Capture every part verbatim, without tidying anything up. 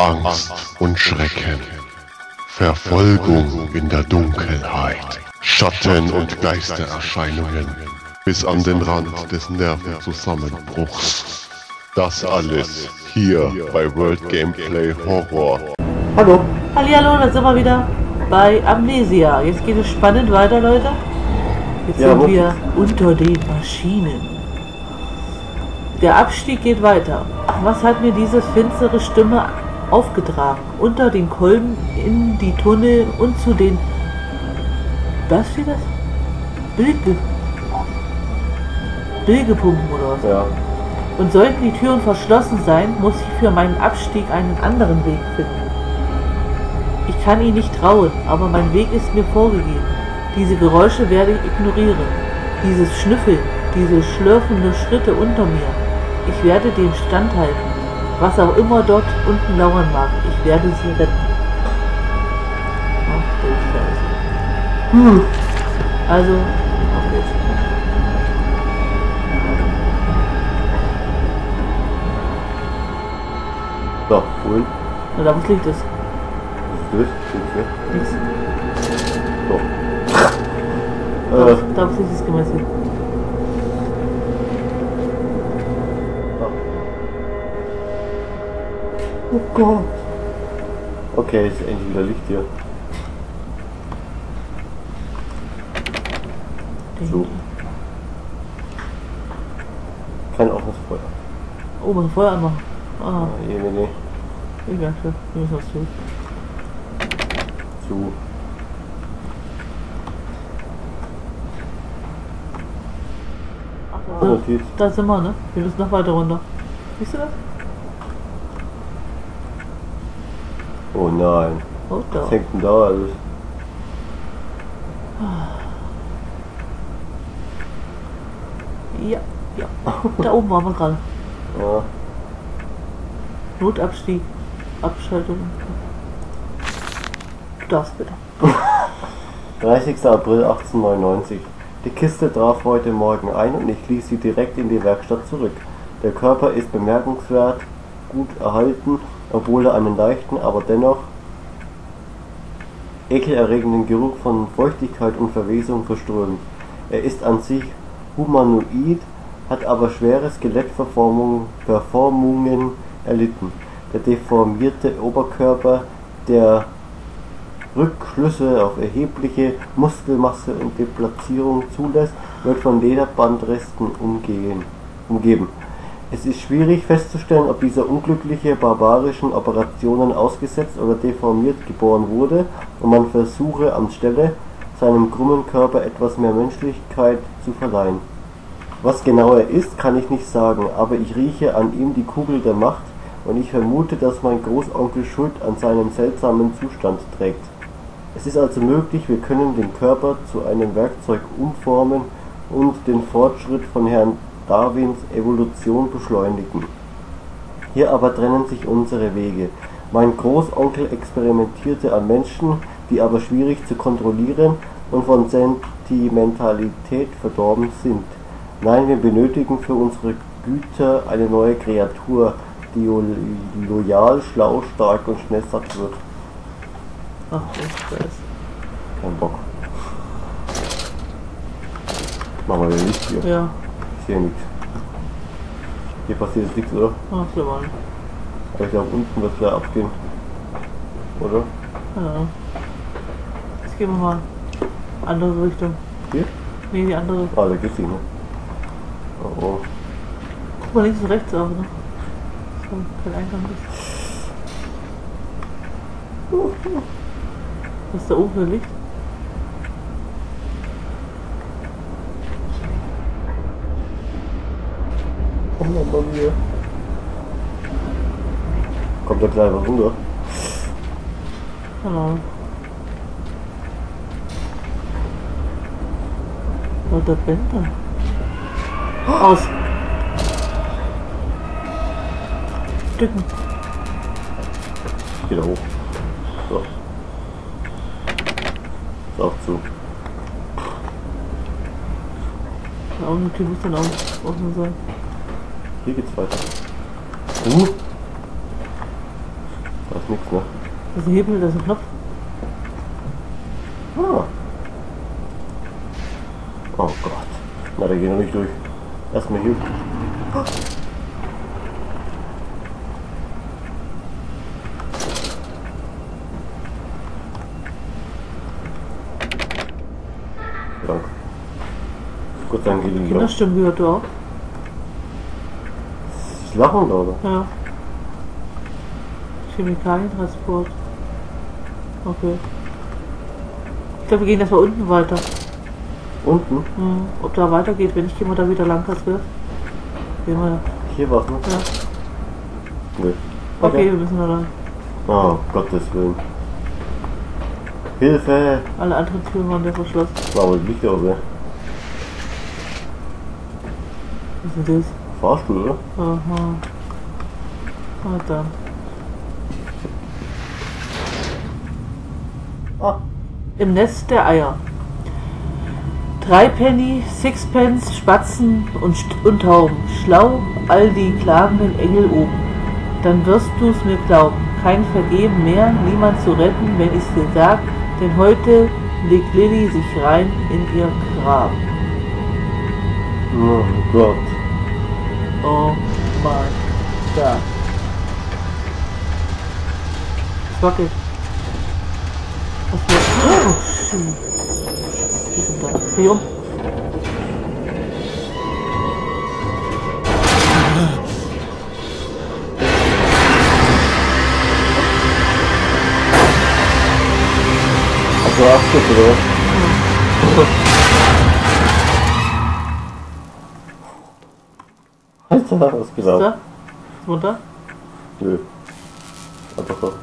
Angst und Schrecken, Verfolgung in der Dunkelheit, Schatten und Geistererscheinungen bis an den Rand des Nervenzusammenbruchs. Das alles hier bei World Gameplay Horror. Hallo. Hallihallo, da sind wir wieder bei Amnesia. Jetzt geht es spannend weiter, Leute. Jetzt Ja, sind wo- wir unter den Maschinen. Der Abstieg geht weiter. Was hat mir diese finstere Stimme aufgetragen? Unter den Kolben, in die Tunnel und zu den... Was steht das? Bilge... Bilgepumpen oder was? Ja. Und sollten die Türen verschlossen sein, muss ich für meinen Abstieg einen anderen Weg finden. Ich kann ihn nicht trauen, aber mein Weg ist mir vorgegeben. Diese Geräusche werde ich ignorieren. Dieses Schnüffeln, diese schlürfende Schritte unter mir. Ich werde dem standhalten, was auch immer dort unten lauern mag. Ich werde sie retten. Ach du Scheiße. Hm. Also, auf geht's. So, wohin? Na, da was Licht ist. Was ist das? Nichts. So. Da, Äh, da was Licht ist gemessen. oh Gott. Okay, ist endlich wieder Licht hier. So. Kein offenes Feuer. Oh, man Feuer anmachen. Ah, Ah, nee, nee, nee. egal, wir müssen was tun. Zu. Ach, Ah, da, Notiz. da sind wir, ne? Wir müssen noch weiter runter. Siehst du das? Oh nein. Oh, da. Was hängt denn da alles? Ja, ja. Da oben waren wir gerade. Ja. Notabstieg, Abschaltung. Du darfst bitte. dreißigster April achtzehnhundertneunundneunzig. Die Kiste traf heute Morgen ein und ich ließ sie direkt in die Werkstatt zurück. Der Körper ist bemerkenswert gut erhalten, obwohl er einen leichten, aber dennoch ekelerregenden Geruch von Feuchtigkeit und Verwesung verströmt. Er ist an sich humanoid, hat aber schwere Skelettverformungen Verformungen erlitten. Der deformierte Oberkörper, der Rückschlüsse auf erhebliche Muskelmasse und Deplazierung zulässt, wird von Lederbandresten umgehen, umgeben. Es ist schwierig festzustellen, ob dieser Unglückliche barbarischen Operationen ausgesetzt oder deformiert geboren wurde und man versuche anstelle seinem krummen Körper etwas mehr Menschlichkeit zu verleihen. Was genau er ist, kann ich nicht sagen, aber ich rieche an ihm die Kugel der Macht und ich vermute, dass mein Großonkel Schuld an seinem seltsamen Zustand trägt. Es ist also möglich, wir können den Körper zu einem Werkzeug umformen und den Fortschritt von Herrn Darwins Evolution beschleunigen. Hier aber trennen sich unsere Wege. Mein Großonkel experimentierte an Menschen, die aber schwierig zu kontrollieren und von Sentimentalität verdorben sind. Nein, wir benötigen für unsere Güter eine neue Kreatur, die loyal, schlau, stark und schnell satt wird. Ach, du Scheiße. Kein Bock. Machen wir wieder Licht hier. Ja, Ich sehe nichts. Hier passiert jetzt nichts, oder? ach, schlimm an. Aber ich glaube, unten wird es gleich abgehen. Oder? Ja. Jetzt gehen wir mal. Andere Richtung. Hier? Nee, die andere. Ah, da geht's nicht, ne? Oh, oh. Guck mal links und rechts auch, ne? So, kein Eingang ist. Was ist da oben für Licht? Oh, Mama mia. Kommt da gleich was runter? Genau. Lauter Bänder. Aus. Stücken. Ich geh da hoch. So. Ist auch zu. Da unten die Tür muss dann auch offen sein. Hier geht's weiter. Uh. Was? ist nichts mehr. Das ist ein Hebel, das ist ein Knopf. Ah. Oh Gott. Na, da gehen wir nicht durch. Erstmal hier. Danke. Gott sei Dank geht die wieder. Kinderstimmen gehört du auch. Das Lachen da, oder? Ja. Chemikalientransport. Okay. Ich glaube, wir gehen erstmal unten weiter. Unten? Hm. Ob da weitergeht, wenn ich gehe mal da wieder lang, das wird. Gehen wir. Hier war's, ne? Ja. Nö. Okay, wir müssen da rein. Oh, Gottes Willen. Hilfe! Alle anderen Türen waren ja verschlossen. War wohl Licht oben. Was ist denn das? Fahrstuhl, oder? Aha. Ah, dann. Ah. Im Nest der Eier. Drei Penny, Sixpence, Spatzen und, und Tauben. Schlau, all die klagenden Engel oben. Dann wirst du's mir glauben. Kein Vergeben mehr, niemand zu retten, wenn ich's dir sag. Denn heute legt Lilly sich rein in ihr Grab. Oh Gott. Oh mein Gott. Es wackelt. Was wird? Oh, shit. Die sind da. Hier um. Hast du Abschluss, oder was? Alter, was Ist genau? da? Ist runter? Nö. Einfach so.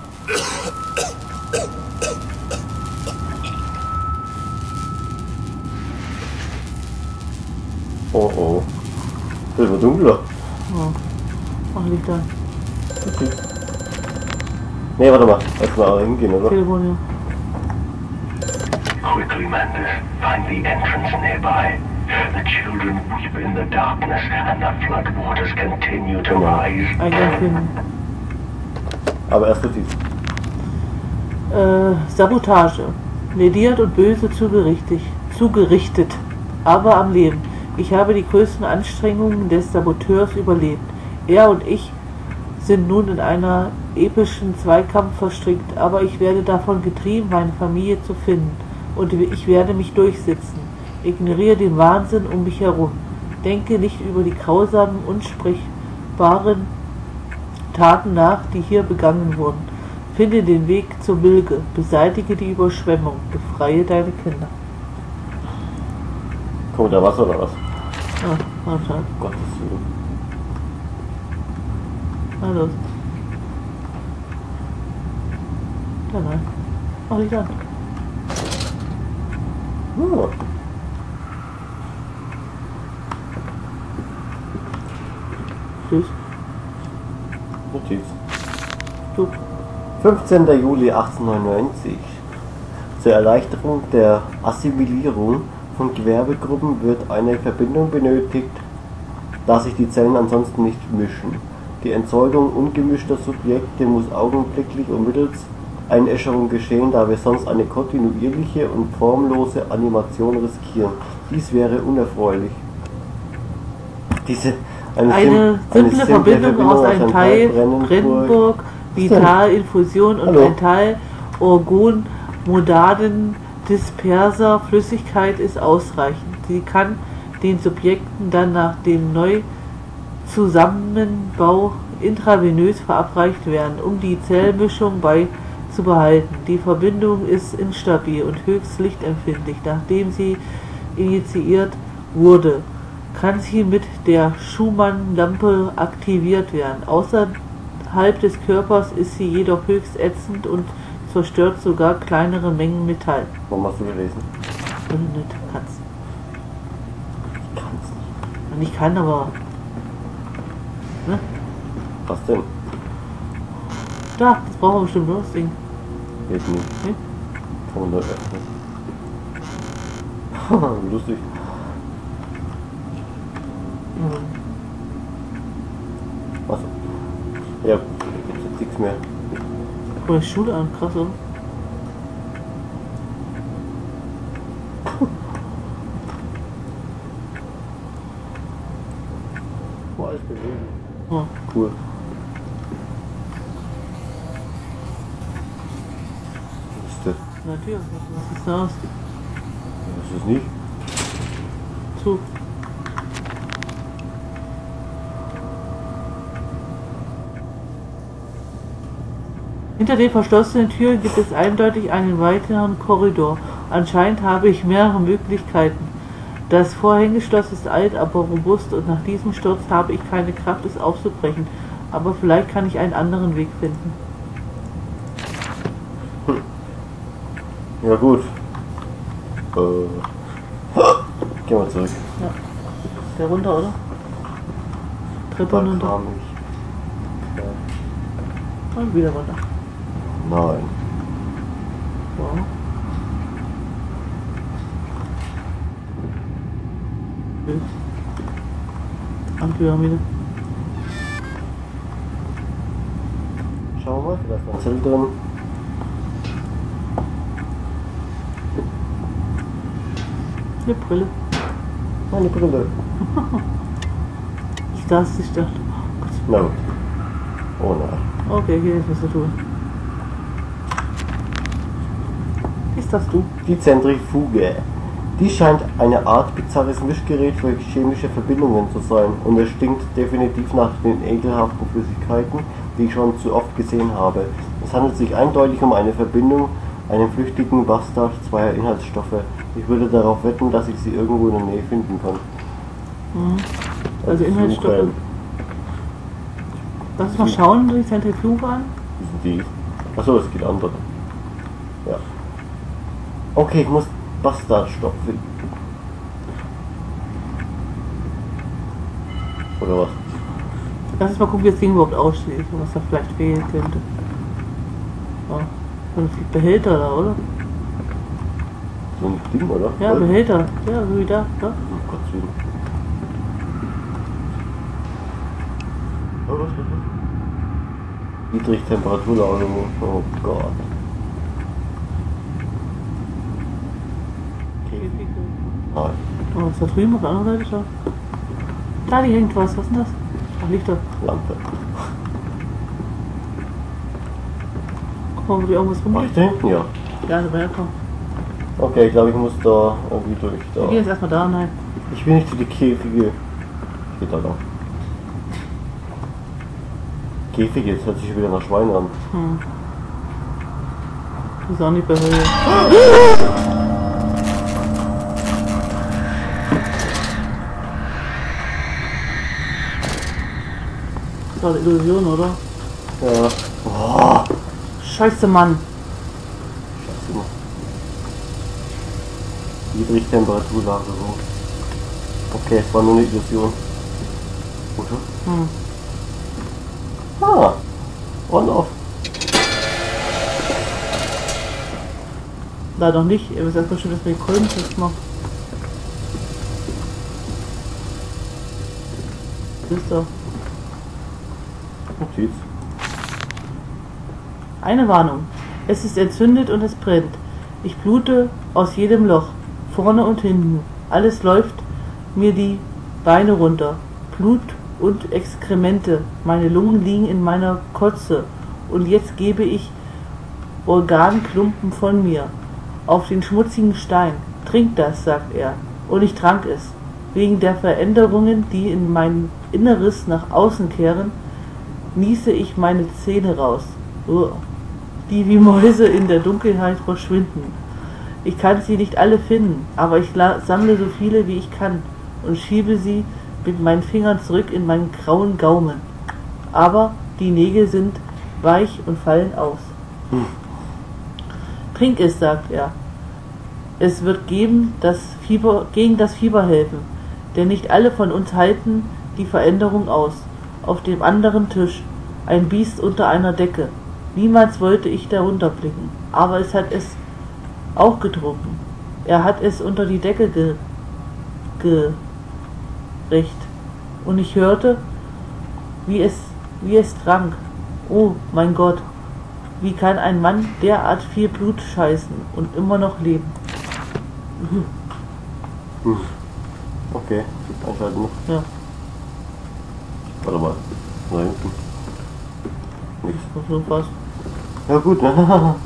Oh oh. Das wird dunkler. Oh. Ach, liegt da. Okay. Nee, warte mal. Erstmal hingehen, oder? Telefon, ja. Quickly, Mantis, find the entrance nearby. The children weep in the darkness, and the flood waters continue to rise. Eingang finden. Aber erst Notiz. Äh, Sabotage. Lediert und böse zugerichtet. Zugerichtet. Aber am Leben. Ich habe die größten Anstrengungen des Saboteurs überlebt. Er und ich sind nun in einer epischen Zweikampf verstrickt, aber ich werde davon getrieben, meine Familie zu finden. Und ich werde mich durchsetzen. Ignoriere den Wahnsinn um mich herum. Denke nicht über die grausamen, unsprechbaren Taten nach, die hier begangen wurden. Finde den Weg zur Milge. Beseitige die Überschwemmung. Befreie deine Kinder. Kommt da Wasser oder was? Ah, warte. Gottes Willen. Na los. Da nein. Mach ich an. Oh. Tschüss. Notiz. Du. fünfzehnter Juli achtzehnhundertneunundneunzig. Zur Erleichterung der Assimilierung von Gewerbegruppen wird eine Verbindung benötigt, da sich die Zellen ansonsten nicht mischen. Die Entsorgung ungemischter Subjekte muss augenblicklich und mittels Einäscherung geschehen, da wir sonst eine kontinuierliche und formlose Animation riskieren. Dies wäre unerfreulich. Diese eine, Eine sim simple Verbindung aus einem Teil Brennburg, Vitalinfusion und Hallo. ein Teil Orgon Modaden disperser Flüssigkeit ist ausreichend. Sie kann den Subjekten dann nach dem Neuzusammenbau intravenös verabreicht werden, um die Zellmischung beizubehalten. Die Verbindung ist instabil und höchst lichtempfindlich. Nachdem sie initiiert wurde, kann sie mit der Schumann-Lampe aktiviert werden. Außerhalb des Körpers ist sie jedoch höchst ätzend und zerstört sogar kleinere Mengen Metall. Warum hast du gelesen? Wenn du nicht kannst. Ich kann's nicht. Und ich kann aber. Ne? Was denn? Da, das brauchen wir bestimmt nur das Ding. Geht nicht. Ne? Kann man da öffnen. Haha, lustig. Mhm. Achso. Ja, gibt's jetzt nichts mehr. Guck mal die Schule an, krass, oder? Boah, alles bewegen. Oh. Cool. Was ist das? Natürlich, was ist das? Was ist das nicht? Zug. Hinter den verschlossenen Türen gibt es eindeutig einen weiteren Korridor. Anscheinend habe ich mehrere Möglichkeiten. Das Vorhängeschloss ist alt, aber robust und nach diesem Sturz habe ich keine Kraft, es aufzubrechen. Aber vielleicht kann ich einen anderen Weg finden. Hm. Ja gut. Äh. Gehen wir zurück. Ja. Der runter, oder? Treppe Da runter. kam ich. Ja. Und wieder runter. Nein. Wow. Okay. Pyramide. Schauen wir mal, vielleicht ist ein Zelt drin. Eine Brille. Meine Brille. Ich das ich dachte. Na gut. Oh nein. Okay, hier ist was zu tun. Ist das du? Die Zentrifuge. Die scheint eine Art bizarres Mischgerät für chemische Verbindungen zu sein und es stinkt definitiv nach den ekelhaften Flüssigkeiten, die ich schon zu oft gesehen habe. Es handelt sich eindeutig um eine Verbindung, einen flüchtigen Bastard zweier Inhaltsstoffe. Ich würde darauf wetten, dass ich sie irgendwo in der Nähe finden kann. Mhm. Also Inhaltsstoffe. suchen. Lass uns mal schauen, die Zentrifuge an. Wie sind die? Achso, es geht andere. Ja. Okay, ich muss Bastardstoff finden. Oder was? Lass uns mal gucken, wie das Ding überhaupt aussieht und was da vielleicht fehlen könnte. Oh, so ein Behälter da, oder? So ein Ding, oder? Ja, Voll. Behälter. Ja, so wie da. da. Oh Gott, Willen. Oh, was, was, was? Niedrigtemperaturlagerung. Oh Gott. Okay. Nein. Oh, ist da drüben auf der anderen Seite? Schau. Da die hängt was. Was ist denn das? Ach, Lichter. Lampe. Guck mal, wo die irgendwas Mach ich rumliegt. da hinten? Ja. Ja, da herkommen. Okay, ich glaube, ich muss da irgendwie durch. Wir Da. gehen jetzt erstmal da rein. Ich will nicht für die Käfige. Geht da lang. Käfige, jetzt hört sich schon wieder nach Schwein an. Hm. Das ist auch nicht bei Höhe. Das war eine Illusion, oder? Ja. Oh. Scheiße, Mann. Scheiße. Niedrigtemperaturlagerung. Okay, es war nur eine Illusion. Oder? Hm. Ah. On-off. Da doch nicht. Ihr wisst erstmal schon, dass wir die Kolben festmachen. Ist doch. Und jetzt? Eine Warnung. Es ist entzündet und es brennt. Ich blute aus jedem Loch, vorne und hinten. Alles läuft mir die Beine runter. Blut und Exkremente. Meine Lungen liegen in meiner Kotze. Und jetzt gebe ich Organklumpen von mir auf den schmutzigen Stein. Trink das, sagt er. Und ich trank es. Wegen der Veränderungen, die in mein Inneres nach außen kehren, niese ich meine Zähne raus, die wie Mäuse in der Dunkelheit verschwinden. Ich kann sie nicht alle finden, aber ich sammle so viele wie ich kann und schiebe sie mit meinen Fingern zurück in meinen grauen Gaumen. Aber die Nägel sind weich und fallen aus. Hm. Trink es, sagt er. Es wird geben, das Fieber, gegen das Fieber helfen, denn nicht alle von uns halten die Veränderung aus. Auf dem anderen Tisch, ein Biest unter einer Decke. Niemals wollte ich darunter blicken, aber es hat es auch getrunken. Er hat es unter die Decke ge gerecht. Und ich hörte, wie es, wie es trank. Oh mein Gott, Wie kann ein Mann derart viel Blut scheißen und immer noch leben? Hm. Okay, einschalten noch. Ja. Warte mal. Da hinten. Nichts. So fast. Ja gut, ne?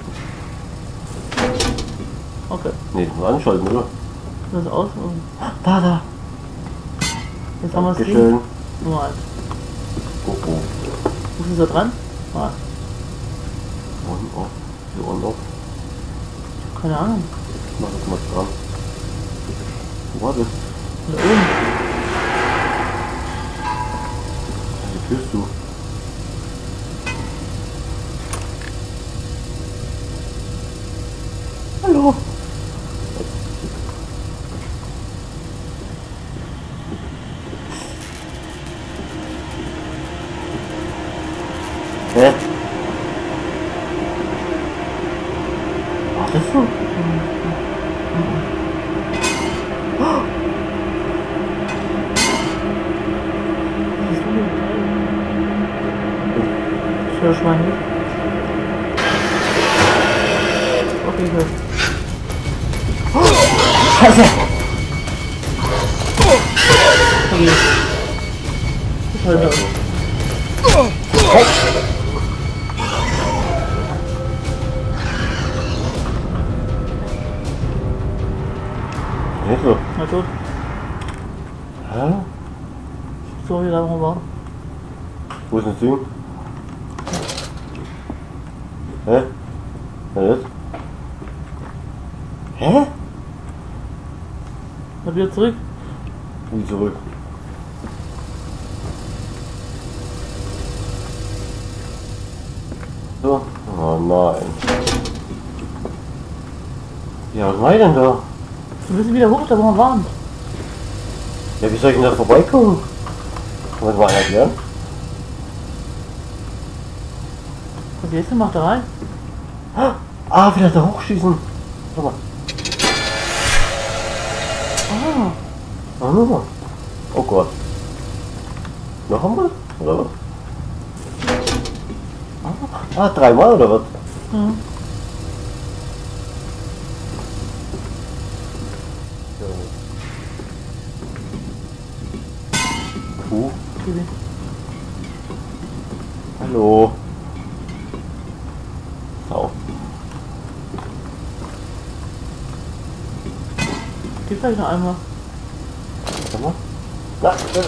Okay. Ne, das muss anschalten, oder? Das aus. Da, da. Jetzt haben wir es Dankeschön. Nummer eins. Oh, oh. Wo ist er dran? Ah, On, off. Hier on, off. keine Ahnung. Ich mach das mal dran. Wo war das? Da oben. Die Tür ist zu. Hallo. Hä? Ach, das ist so. Ich höre schon mal nicht. Okay, gut. Scheiße! Okay. Ich halte aus. Nicht so. Na gut. Hä? So, wie lange war? Wo ist das Ding? Hä? Was ist das? Hä? Mal wieder zurück. Wie zurück? So? Oh nein. Ja, was mach ich denn da? Wir müssen wieder hoch, da wo wir waren. Ja, wie soll ich denn da vorbeikommen? Kann man das mal erklären? Was jetzt gemacht da rein? Ah, wieder da hochschießen. Schau mal. Ah, Ah, nochmal. Oh Gott. Noch einmal? Oder was? Ah, dreimal oder was? ja. Puh. Kiwi. Hallo. Sau. Gib gleich noch einmal. Schau mal. Na, äh.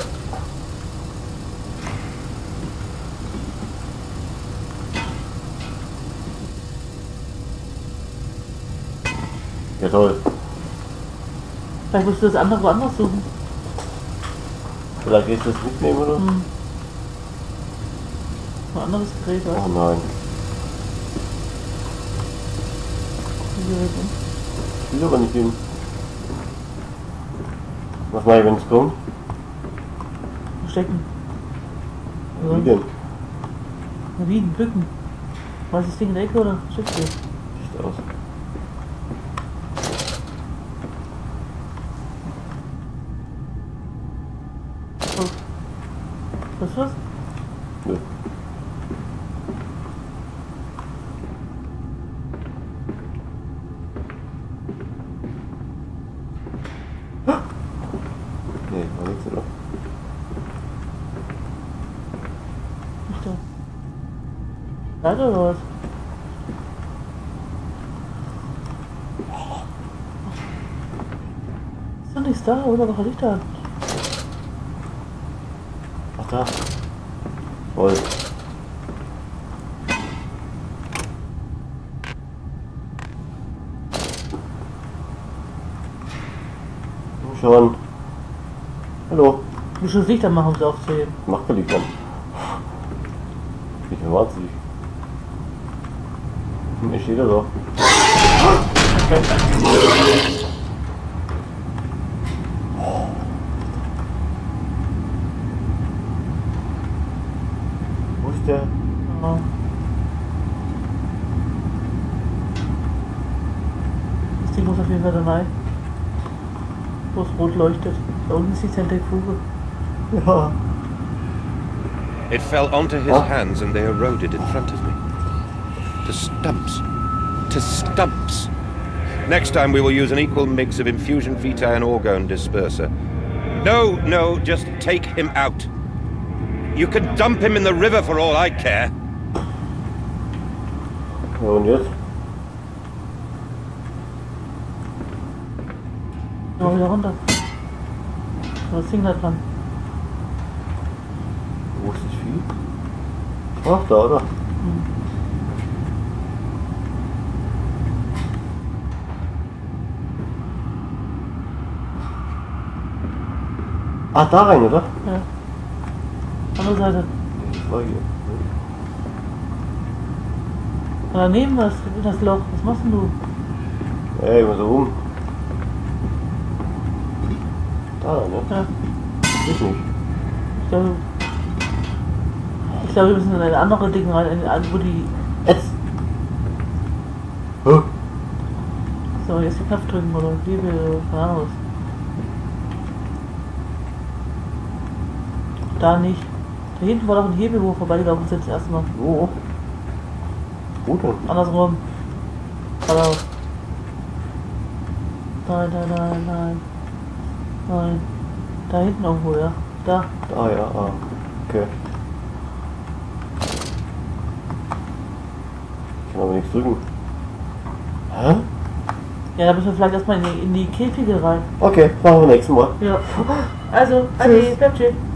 Ja toll. Vielleicht musst du das andere woanders suchen. Vielleicht willst du das mitnehmen oder? Hm. Ein anderes Gerät, weißt Oh nein. du? Hier hinten. Ich will aber nicht hin. Was mache ich, wenn es kommt? Verstecken. Wie denn? Na wie, bücken. Weiß das Ding in der Ecke oder versteckst du? Sieht aus. Was ist das? Nö. Nee, war nichts, oder? Nicht da. Leider oder was? Ist doch nichts da, oder? Was hat ich da? Ach da. Voll. Komm schon. Hallo. Du musst schon das Licht anmachen, um es aufzuheben. Mach kein Licht an. Ich bin wahnsinnig. Hm, ich stehe da doch. Wo ist der? Ja. Das Ding muss auf jeden Fall da rein. Wo es rot leuchtet. Da unten ist die Zentrifuge. Ja. It fell onto his Huh? hands and they eroded in front of me. to stumps. To stumps. Next time we will use an equal mix of infusion vitae and orgone disperser. No, no, just take him out. You can dump him in the river for all I care. Ja, und jetzt? So, wieder runter. Da ist Ding da dran. Wo ist das Vieh? Ach, da, oder? Hm. Ah, da rein, oder? Ja. Andere Seite. Das war hier. Und daneben was, das Loch. Was machst denn du? Ey, immer so rum. Da, ne? Ja. Ich nicht. Ich glaube, ich glaube, wir müssen in eine andere Ding rein, in eine, wo die. Jetzt! Huh? So, jetzt den Knopf drücken oder Hebel oder keine Ahnung was. Da nicht. Da hinten war doch ein Hebel, wo wir vorbeigelaufen sind das erste Mal. Wo? Wo denn? Andersrum. Geradeaus. Nein, nein, nein, nein. Nein. Da hinten irgendwo, ja. Da. Ah ja, ah. Okay. Ich kann aber nichts drücken. Hä? Ja, da müssen wir vielleicht erstmal in die, in die Käfige rein. Okay, machen wir nächstes Mal. Ja. Also, ade, bleib schön.